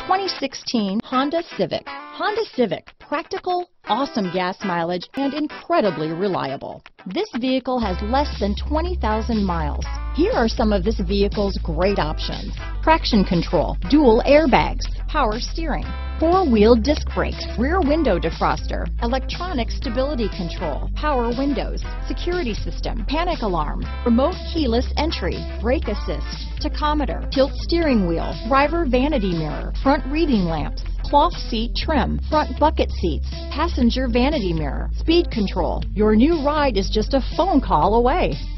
2016 Honda Civic. Honda Civic, practical, awesome gas mileage, and incredibly reliable. This vehicle has less than 20,000 miles. Here are some of this vehicle's great options: traction control, dual airbags, power steering, four-wheel disc brakes, rear window defroster, electronic stability control, power windows, security system, panic alarm, remote keyless entry, brake assist, tachometer, tilt steering wheel, driver vanity mirror, front reading lamps, cloth seat trim, front bucket seats, passenger vanity mirror, speed control. Your new ride is just a phone call away.